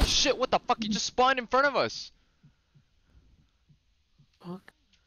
Shit, what the fuck? He just spawned in front of us. Fuck.